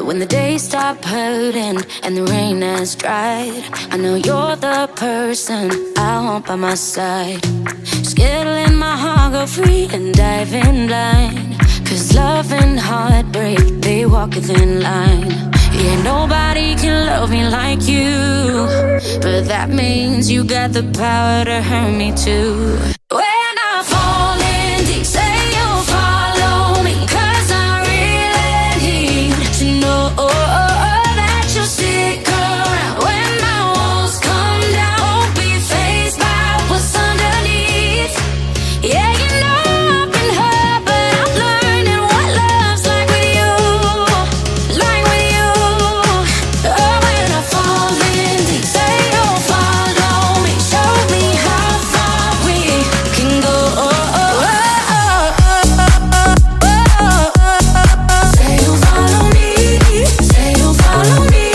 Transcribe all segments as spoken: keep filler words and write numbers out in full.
when the days stop hurting and the rain has dried, I know you're the person I want by my side. Scared to let my heart go free and dive in blind, 'cause love and heartbreak, they walk within line. Yeah, nobody can love me like you, but that means you got the power to hurt me too. When I fall in deep, say you'll follow me, 'cause I really need to know that you'll stick around. When my walls come down, won't be fazed by what's underneath. Yeah, you know I've been hurt, but I'm learning what love's like with you, like with you. Oh, when I fall in deep, say you'll follow me, show me how far we can go. Say you'll follow me, say you'll follow me.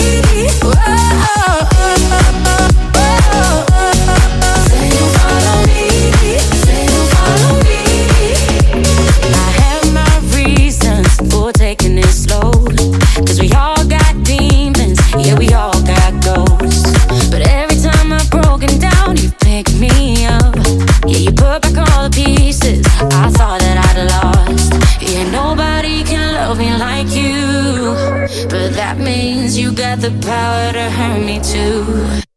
Say you'll follow me, say you'll follow me. I have my reasons for taking it slow, 'cause we all got demons, yeah, we all got ghosts. But every time I've broken down, you pick me up. Yeah, you put back all the pieces I thought that I'd lost. Yeah, nobody can love me like you, but that means you got the power to hurt me too.